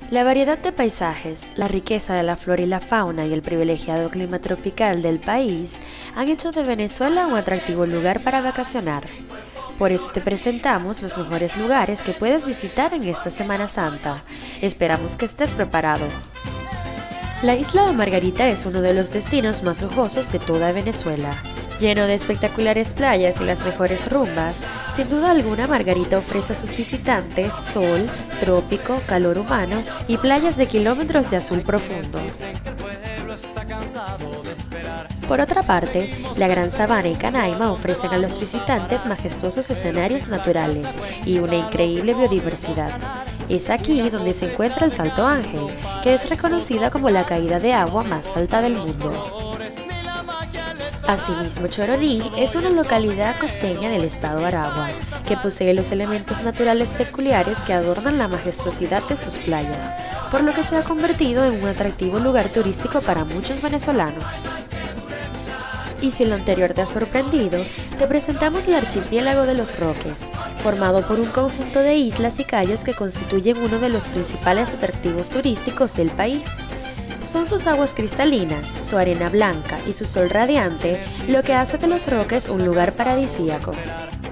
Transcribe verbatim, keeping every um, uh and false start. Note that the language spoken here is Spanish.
La variedad de paisajes, la riqueza de la flora y la fauna y el privilegiado clima tropical del país han hecho de Venezuela un atractivo lugar para vacacionar. Por eso te presentamos los mejores lugares que puedes visitar en esta Semana Santa. Esperamos que estés preparado. La isla de Margarita es uno de los destinos más lujosos de toda Venezuela. Lleno de espectaculares playas y las mejores rumbas, sin duda alguna Margarita ofrece a sus visitantes sol, trópico, calor humano y playas de kilómetros de azul profundo. Por otra parte, la Gran Sabana y Canaima ofrecen a los visitantes majestuosos escenarios naturales y una increíble biodiversidad. Es aquí donde se encuentra el Salto Ángel, que es reconocida como la caída de agua más alta del mundo. Asimismo, Choroní es una localidad costeña del estado Aragua, que posee los elementos naturales peculiares que adornan la majestuosidad de sus playas, por lo que se ha convertido en un atractivo lugar turístico para muchos venezolanos. Y si lo anterior te ha sorprendido, te presentamos el archipiélago de Los Roques, formado por un conjunto de islas y cayos que constituyen uno de los principales atractivos turísticos del país. Son sus aguas cristalinas, su arena blanca y su sol radiante lo que hace de Los Roques un lugar paradisíaco.